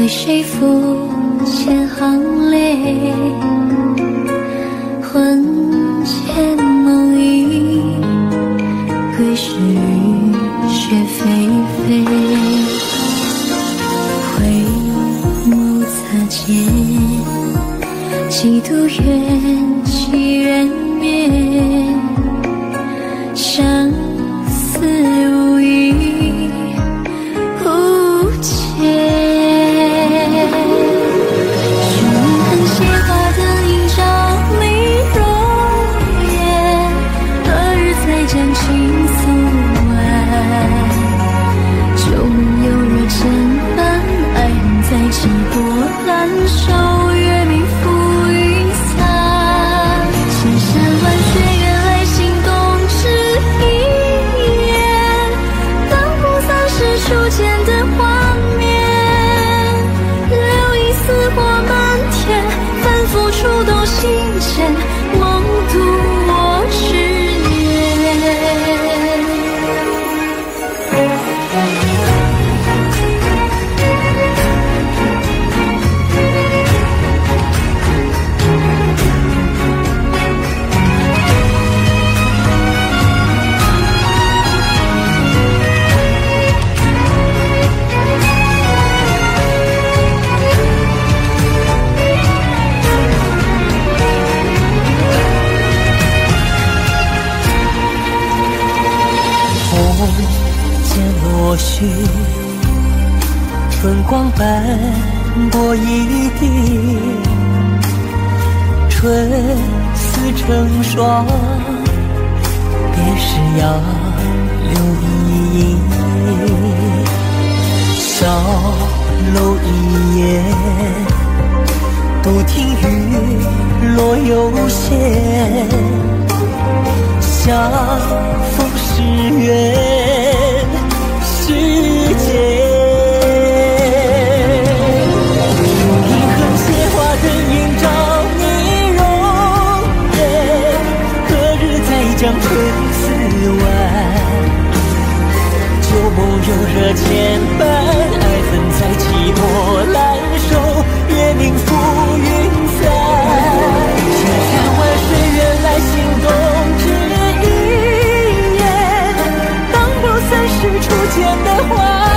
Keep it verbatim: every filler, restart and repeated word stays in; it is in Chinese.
谁抚千行泪？魂牵梦萦，归时雨雪霏霏。回眸擦肩，几度缘起缘灭，相思无意无解。妄度我执念， 落絮，春光斑驳一地，春丝成霜，别时要留一影。小楼一夜，独听雨落有限，相逢是缘世间，用一横写花灯映照你容颜，何日再将春似晚？旧梦柔热牵绊，爱恨在寂寞阑首，月明浮云散。千山万水原来心动只一眼，当不散是初见的花。